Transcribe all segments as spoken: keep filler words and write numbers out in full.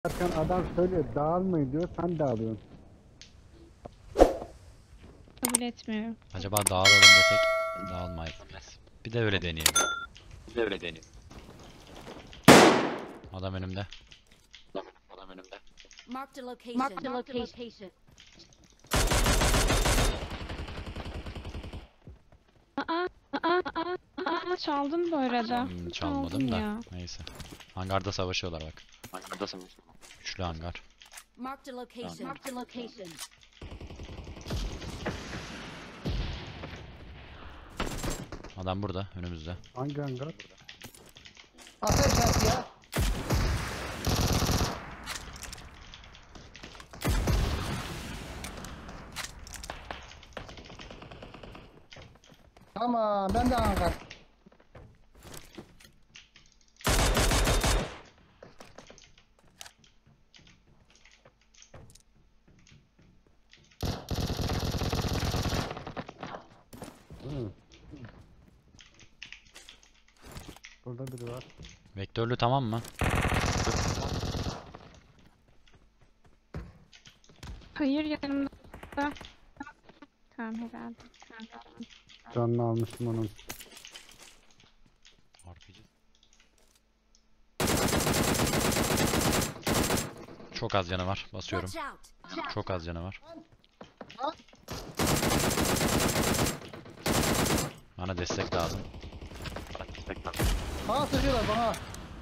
Zaten adam söylüyor dağılmayın diyor, sen dağılıyorsun. Kabul etmiyorum. Acaba dağılalım desek dağılmayız. Bir de öyle deneyelim. Bir de öyle deneyelim. Adam önümde. Adam, adam önümde. Marked a location. Marked a location. Aa, aa, aa, aa, çaldım bu arada. Hmm, çalmadım Çaldım da. ya. Neyse. Hangarda savaşıyorlar bak. Hangarda savaşıyorlar. Üçlü hangar. Marked a location. Marked a location. Adam burada önümüzde. Hangi hangar? Ateş et ya. Tamam, ben de hangar. Hı. Burada biri var. Vektörlü tamam mı? Hayır, yanımda. Tamam, herhalde. Canını almışım onun. R P G. Çok az canı var. Basıyorum. Watch out. Çok az canı var. Bana destek lazım. Bana destek lazım. Bana sıkıyorlar bana.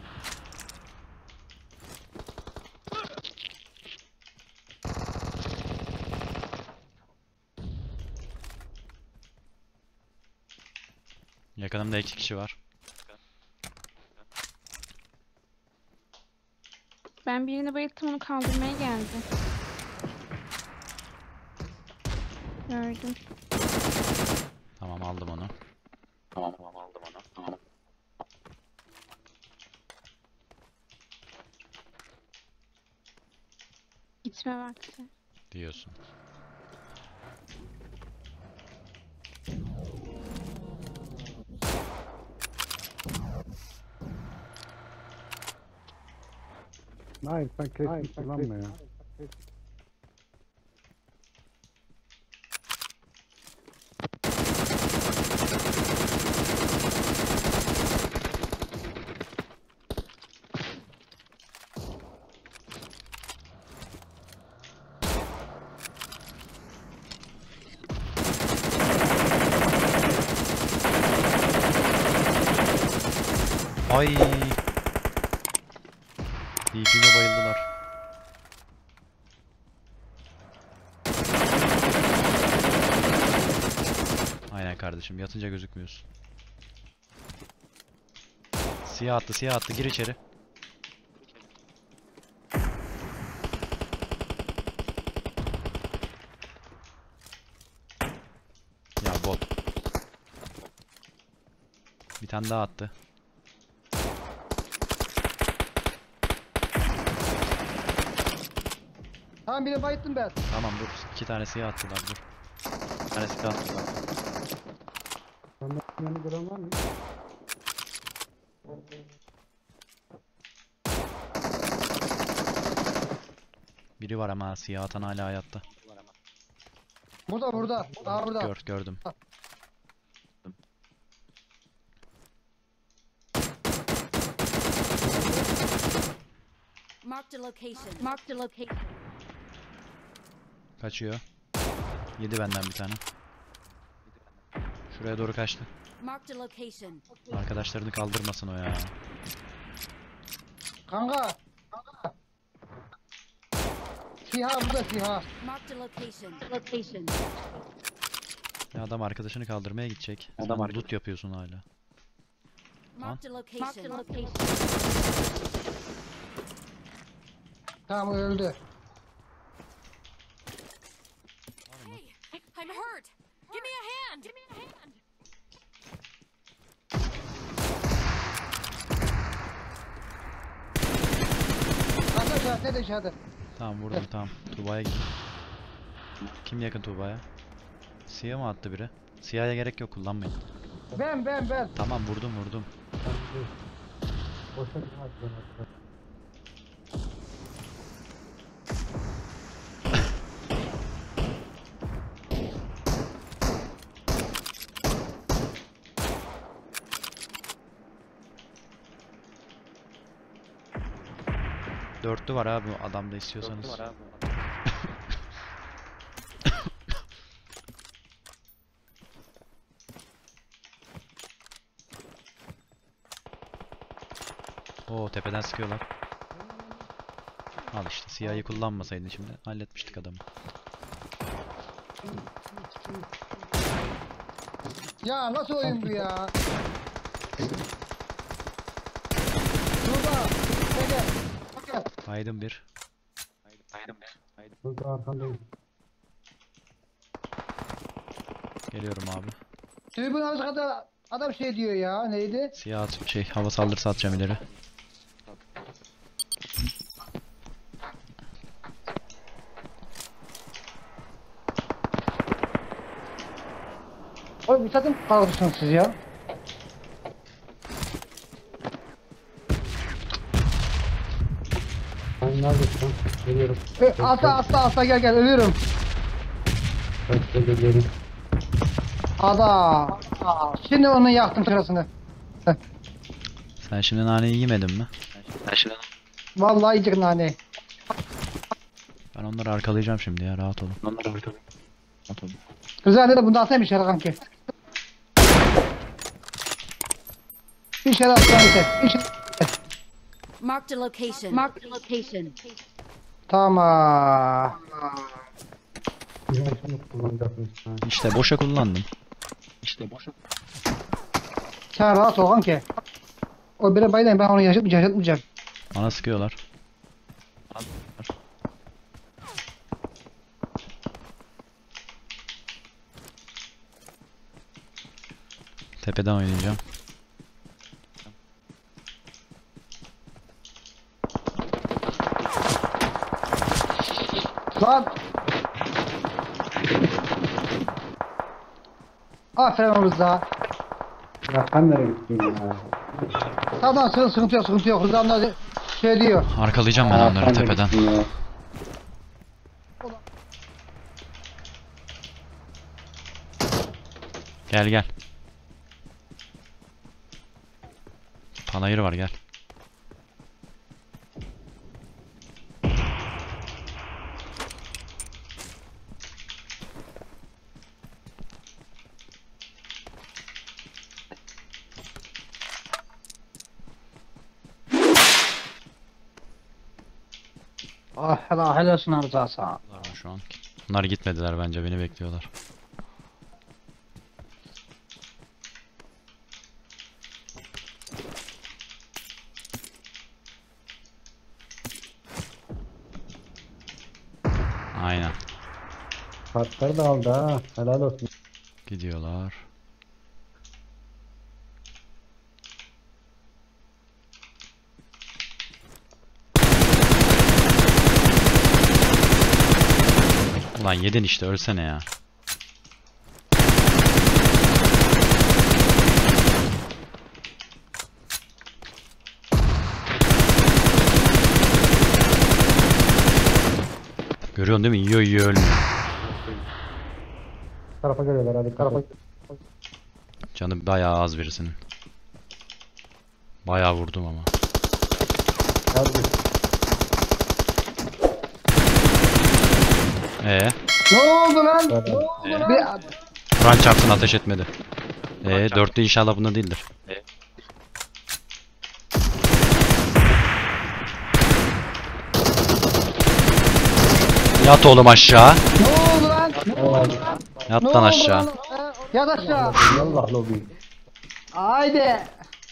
Yakınımda iki kişi var. Ben birini bayılttım, onu kaldırmaya geldi. Gördüm. Tamam aldım onu. Tamam tamam aldım onu. Tamam. Gitme vakti. Diyorsun. Hayır, sen keskin kullanma ya. Ay. D P'me bayıldılar. Aynen kardeşim, yatınca gözükmüyorsun. Siyah attı, siyah attı. Gir içeri. Ya bot. Bir tane daha attı. Tamam, biri bayıttım ben. Tamam dur. İki tane siyah attılar dur. Bir tane siyah attılar. Senden yanı gören var mı? Biri var ama siyah atan hala hayatta. Burada, burada. Aa, burada. Gör, gördüm. Marked a location. Marked a location. Kaçıyor. Yedi benden bir tane. Şuraya doğru kaçtı. Marked a location. Arkadaşlarını kaldırmasın o ya. Kanka. Kanka. Siha burada, siha. Marked a location. Location. Ya adam arkadaşını kaldırmaya gidecek. Sen Adam loot yapıyorsun hala. Marked a location. Marked a location. Tamam, öldü. Hey, I'm hurt. Give me a hand. Give me a hand. Ateş et, ateş et. Tamam vurdum tamam. Tuğba'ya gidin. Kim yakın Tuğba'ya? Siyah mı attı biri? Siyah'a gerek yok, kullanmayın. Ben, ben, ben. Tamam vurdum vurdum. Boşa gitmez. Dörtlü var abi adamda istiyorsanız. Oo tepeden sıkıyorlar. Al işte siyahı kullanmasaydın şimdi halletmiştik adamı. Ya nasıl oyun bu ya? Tuğba. Gel gel. Gel. Haydım bir. Burada arkandayım. Geliyorum abi. Tribün arası kadar adam şey diyor ya. Neydi? Siyah at şey hava saldırısı atacağım ileri. Oğlum bir takım kalmışsınız siz ya. Sen neredesin? Geliyorum. E, atla atla atla gel gel ölüyorum. Ben size geliyorum. Ada. Şimdi onun yaktım sırasını. Sen şimdi naneyi yemedin mi? Vallahi yiyecek nane. Ben onları arkalayacağım şimdi ya rahat olun. Güzel de bunda atayım bir şeyler kanki. Bir şeyler atayım bir şeyler. Bir şeyler. Marked a location. Marked a location. Tamam. Bizim için kullanacaksın. Ha. İşte boşa kullandım. Sen rahat ol kanki. O bire bayılayım ben onu yaşatmayacağım. yaşatmayacağım. Bana sıkıyorlar. Tepeden oynayacağım. Lan. Aferin Rıza. Ya sen nereye gittin ya? Tamam sıkıntı, sıkıntı yok sıkıntı yok. Rıza onlar şey diyor. Arkalayacağım ben Ya onları sen nereye tepeden. gittin ya? Gel gel. Panayır var gel. Ah helal helal olsun Rıza sana. Var mı şu an? Bunlar gitmediler bence beni bekliyorlar. Aynen. Kartları da aldı ha. Helal olsun. Gidiyorlar. Ulan yedin işte ölsene ya. Görüyorsun değil mi? Yiyor yiyor ölmüyor. Tarafa geliyorlar hadi tarafa. Canı bayağı az birisinin. Bayağı vurdum ama. Hadi. Ee, Ne oldu lan? Hadi. Ne oldu lan? Bir, Kur'an çarpsın ateş etmedi. Ee, dörtlü inşallah bunda değildir. Yat oğlum aşağı. ne oldu lan? Yat Ne lan oldu aşağı. lan? Yat aşağı. Yallah lobi. Haydi.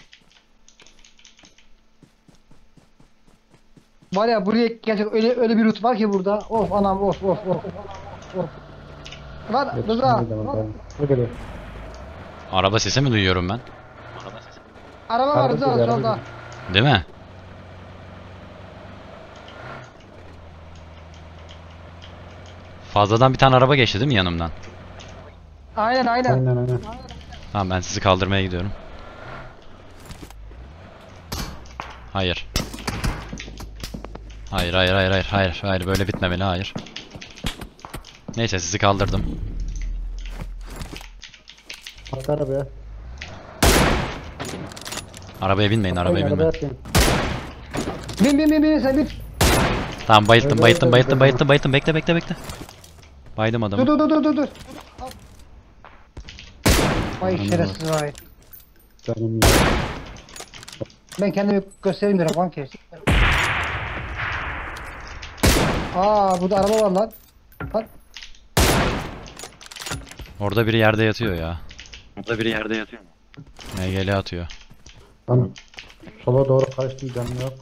Var ya buraya gerçek öyle öyle bir rut var ki burada. Of anam of of of. Of. Lan Rıza. Ne geliyor? Araba sesi mi duyuyorum ben? Araba var Araba Rıza geliyor, araba solda. Değil mi? Fazladan bir tane araba geçti değil mi yanımdan? Aynen aynen. Aynen aynen. Tamam ben sizi kaldırmaya gidiyorum. Hayır. Hayır hayır hayır hayır hayır hayır böyle bitmemeli hayır. Neyse sizi kaldırdım. Bak arabaya. Arabaya binmeyin arabaya Arabaya binmeyin. atlayın. Bin bin bin bin sen bin. Tamam bayılttım Öyle, bayılttım öyle, bayılttım öyle. bayılttım bayılttım bekle bekle bekle. Baydım Dur adamı. dur dur dur dur dur. Vay Anladım. şerefsiz vay. Canım. Ben kendimi göstereyim diyorum banki. Aa burada araba var lan. Bak. Orada biri yerde yatıyor ya. Orada biri yerde yatıyor. M G L atıyor. Tamam. Sola doğru kaçtım canım yok.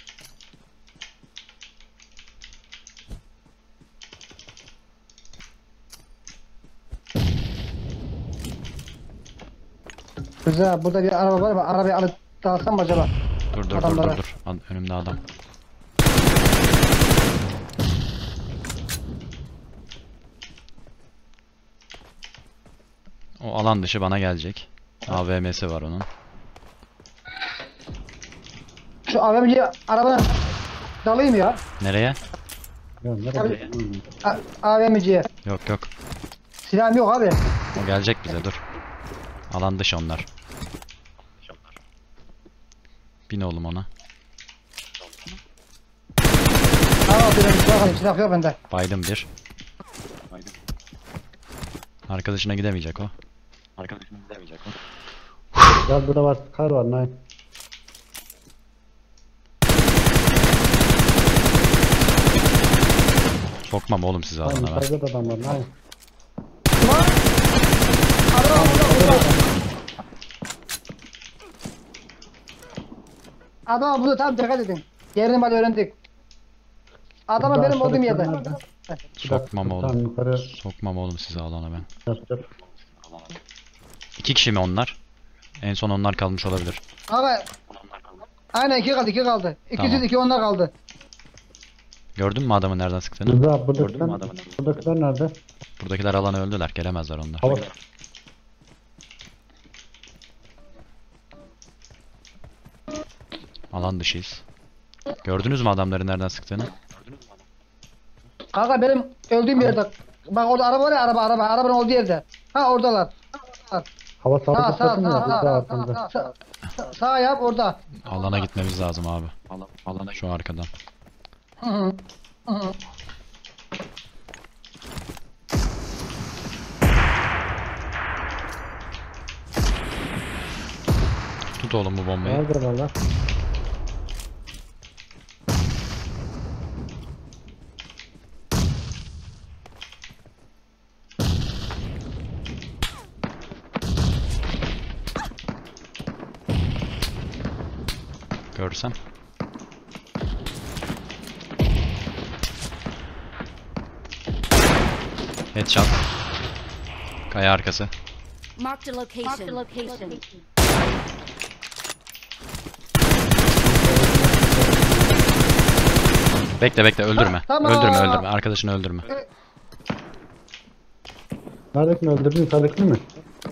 Güzel burada bir araba var mı? Arabayı alıp dalsam mı acaba? Dur dur dur Adamlara. dur dur. Ad- Önümde adam. O alan dışı bana gelecek. A V M'si var onun. Şu A V M'ci arabadan dalayım ya. Nereye? Ya nereye? Hmm. A- AVM'ciye. Yok yok. Silahım yok abi. O gelecek bize dur. Alan dışı onlar. Bin oğlum ona. Tamam benim silah alayım. Silah yok bende. Baydım bir. Arkadaşına gidemeyecek o. Arkadaşına gidemeyecek o. Gel burada var. Kar var. Nine. Sokmam oğlum sizi Tamam, alana ben. yukarıda da adam var. Nine. Lan! Araba burada burada. Adama burada tam dikkat edin. Yerini bana öğrendik. Adama Burada benim olduğum aşağıda yerde. nerede? Sokmam Tamam oğlum. yukarı Sokmam oğlum sizi alana ben. yapacak. İki kişi mi onlar? En son onlar kalmış olabilir. Abi. Aynen iki kaldı iki kaldı. İki Tamam. siz iki onlar kaldı. Gördün mü adamın nereden sıktığını? Burada buradakiler, buradakiler nerede? Buradakiler alanı öldüler. Gelemezler onlar. Hava. Alan dışıyız. Gördünüz mü adamların nereden sıktığını? Kanka benim öldüğüm yerde. Bak orada araba var ya araba araba. Arabanın olduğu yerde. Ha oradalar. Hava Sağ sağlıklı sağ takım ya. sağ Burada sağ altında. sağ sağ sağ yap orada. Alana gitmemiz lazım abi. Alana şu arkadan. Hı hı. Hı hı. Tut oğlum bu bombayı. Nerede valla? Görsem. Headshot. Kaya arkası. Marked a location. Marked a location. Bekle bekle öldürme. Ha, tamam. Öldürme öldürme. Arkadaşını öldürme. Neredekini öldürdün? Yukarıdakini mi?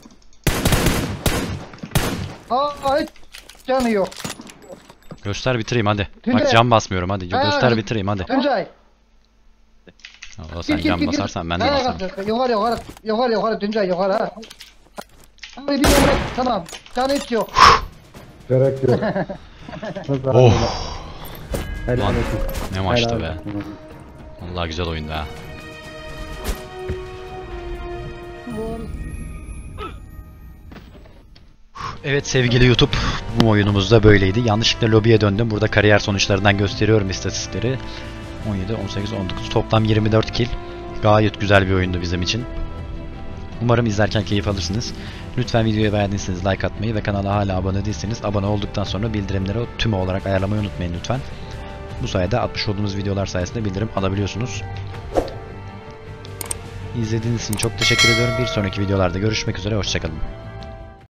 Aa hiç canı yok. Göster bitireyim hadi. Tuncay. Bak cam basmıyorum hadi. Ha, Göster git. bitireyim hadi. Tuncay. Allah sen cam basarsan ben de Ayağa basarım. kalk. Yukarı yukarı. Yukarı yukarı Tuncay yukarı ha. Abi bir yere tamam. Canı hiç yok. Gerek yok. Oh. Helal Lan, olsun. Ne maçtı Helal be. olsun. Vallahi güzel oyundu ha. Evet sevgili YouTube, bu oyunumuz da böyleydi. Yanlışlıkla lobiye döndüm. Burada kariyer sonuçlarından gösteriyorum istatistikleri. on yedi, on sekiz, on dokuz, toplam yirmi dört kill. Gayet güzel bir oyundu bizim için. Umarım izlerken keyif alırsınız. Lütfen videoyu beğendiyseniz like atmayı ve kanala hala abone değilseniz abone olduktan sonra bildirimleri tüm olarak ayarlamayı unutmayın lütfen. Bu sayede atmış olduğumuz videolar sayesinde bildirim alabiliyorsunuz. İzlediğiniz için çok teşekkür ediyorum. Bir sonraki videolarda görüşmek üzere. Hoşçakalın.